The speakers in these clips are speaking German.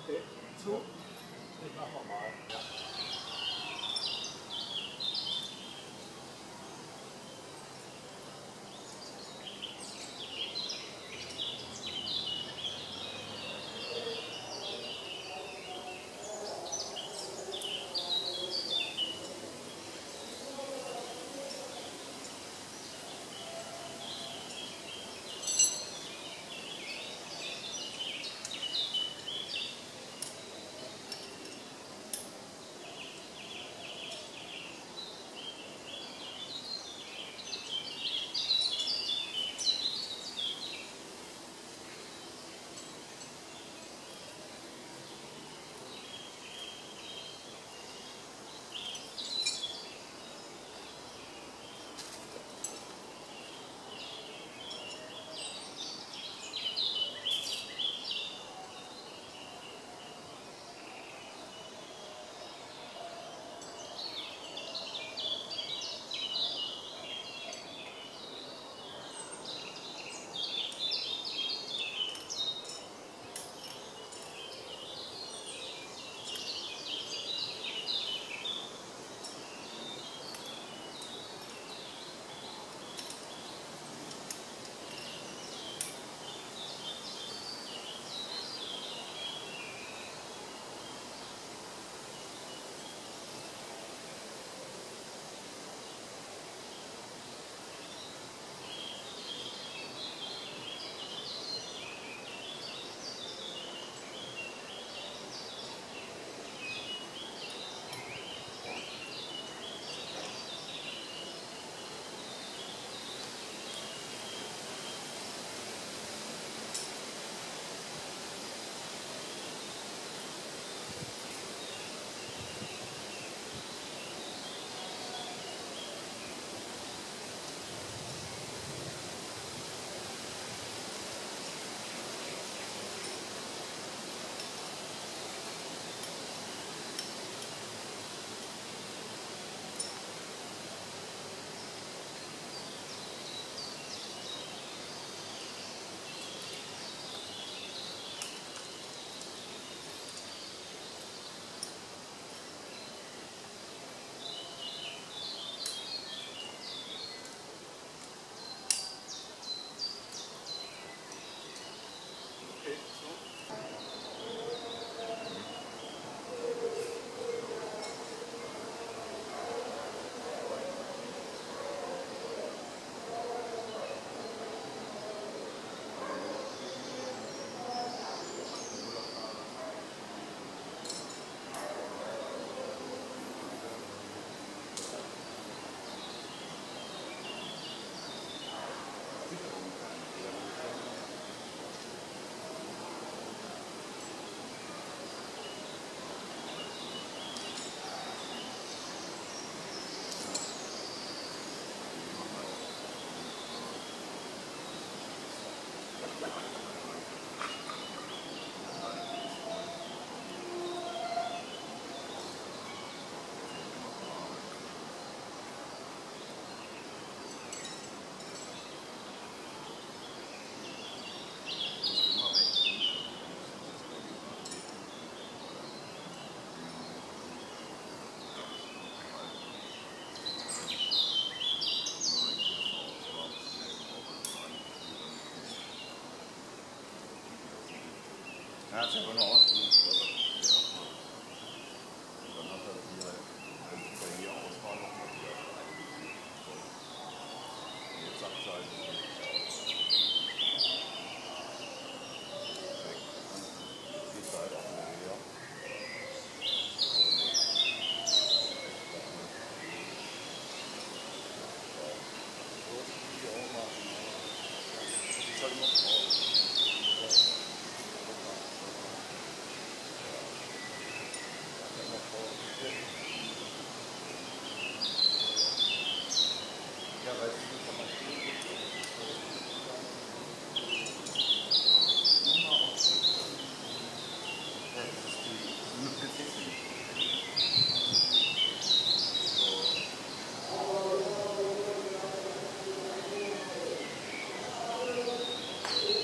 Okay. Zu. Ich mach nochmal. Ja. Er hat es aber nur ausgesucht, aber und dann hat er die halt, wenn es bei mir aus war, nochmal wieder eingefügt. Und jetzt sagt sie halt, es geht nicht aus. Jetzt geht sie halt auch wieder her. So ist die auch mal. Die ist halt immer drauf. Ja, weil es nicht von der Spiel gibt. Ja, das ist die PC. So.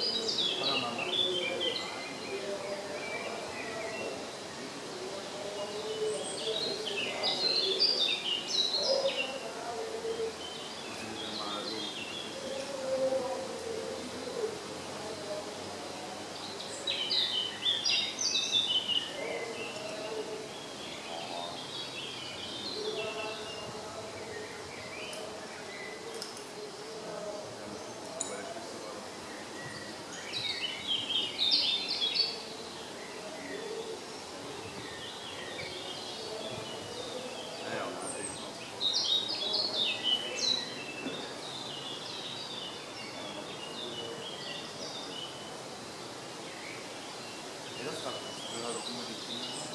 das ist krass. Ich will halt auch unbedingt Dinge machen.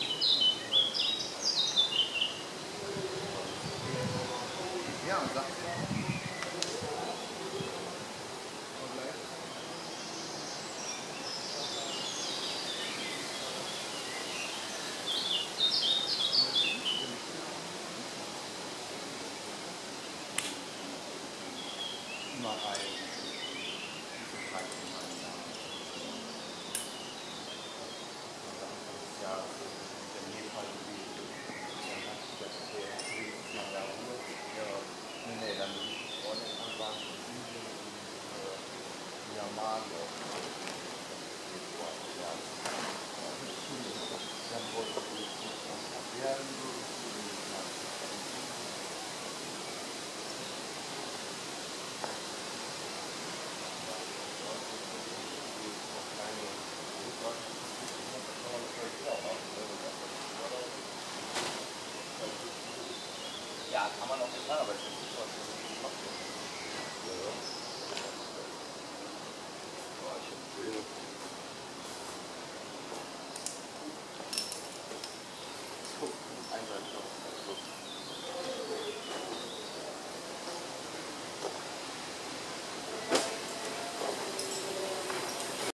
Ja, und sagst du auch? Immer ein. Diese Preise in meinem Jahr. Das Jahr ist der Nepal gewesen. Dann hat sich das nächstes Jahr Ruhe. Ja. Nee, dann bin ich Freundin anfangen in Indien und Myanmar noch. Ja. Dann wollte ich werden. Ja, kann man auch nicht sagen, aber es ist nicht so, was ich gemacht habe.